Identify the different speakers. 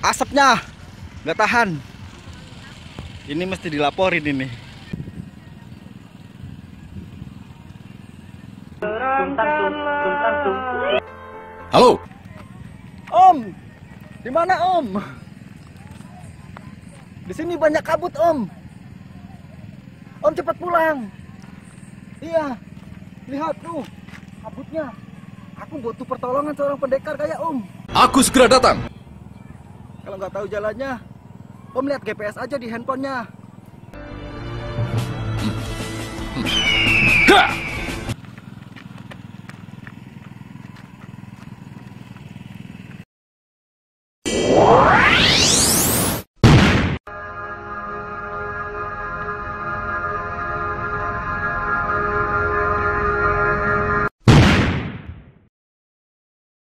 Speaker 1: Asapnya nggak tahan. Ini mesti dilaporin ini.
Speaker 2: Halo.
Speaker 1: Om, di mana Om? Di sini banyak kabut Om. Om cepat pulang. Iya, lihat tuh kabutnya. Aku butuh pertolongan seorang pendekar kayak Om.
Speaker 2: Aku segera datang.
Speaker 1: Kalau nggak tahu jalannya, Om lihat GPS aja di handphonenya.
Speaker 2: Hah!